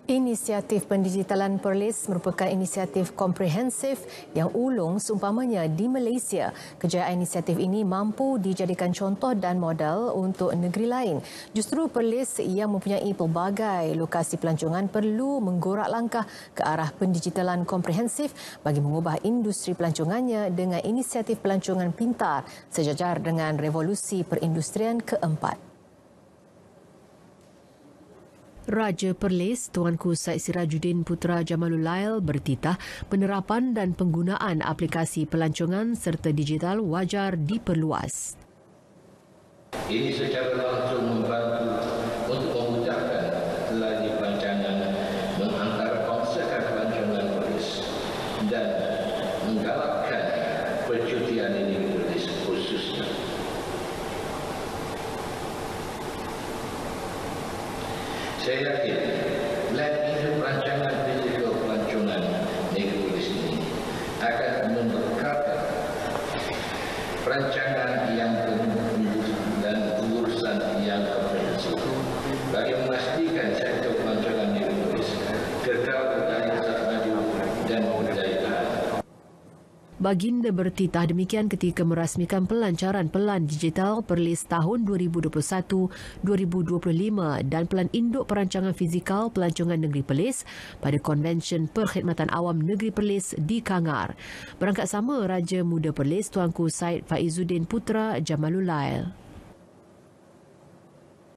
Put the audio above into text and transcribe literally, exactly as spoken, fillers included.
Inisiatif Pendigitalan Perlis merupakan inisiatif komprehensif yang ulung seumpamanya di Malaysia. Kejayaan inisiatif ini mampu dijadikan contoh dan model untuk negeri lain. Justru Perlis yang mempunyai pelbagai lokasi pelancongan perlu menggorak langkah ke arah pendigitalan komprehensif bagi mengubah industri pelancongannya dengan inisiatif pelancongan pintar sejajar dengan revolusi perindustrian keempat. Raja Perlis Tuanku Said Sirajuddin Putra Jamalulail bertitah penerapan dan penggunaan aplikasi pelancongan serta digital wajar diperluas. Ini secara langsung membantu untuk memudahkan laju pelancongan mengantarakonsekan pelancongan Perlis dan menggalakkan percutian ini Perlis khususnya. Saya yakin plan induk perancangan digital pelancongan negeri Perlis ini akan memberkatkan perancangan yang penuh dan urusan yang komprehensif bagi memastikan sektor pelancongan negeri Perlis kekal berdaya maju dan berdaya. Baginda bertitah demikian ketika merasmikan pelancaran Pelan Digital Perlis tahun dua ribu dua puluh satu dua ribu dua puluh lima dan Pelan Induk Perancangan Fizikal Pelancongan Negeri Perlis pada Konvensyen Perkhidmatan Awam Negeri Perlis di Kangar. Berangkat sama Raja Muda Perlis Tuanku Said Faizuddin Putra Jamalulail.